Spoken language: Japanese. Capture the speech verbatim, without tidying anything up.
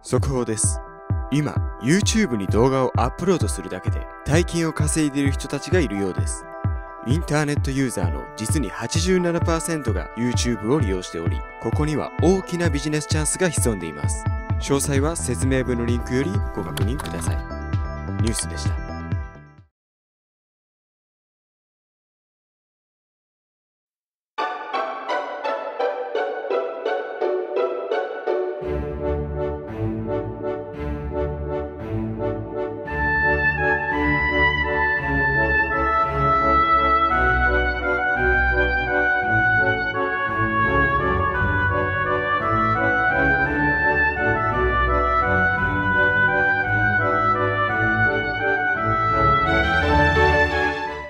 速報です。今、YouTube に動画をアップロードするだけで大金を稼いでいる人たちがいるようです。インターネットユーザーの実に はちじゅうななパーセント が YouTube を利用しており、ここには大きなビジネスチャンスが潜んでいます。詳細は説明文のリンクよりご確認ください。ニュースでした。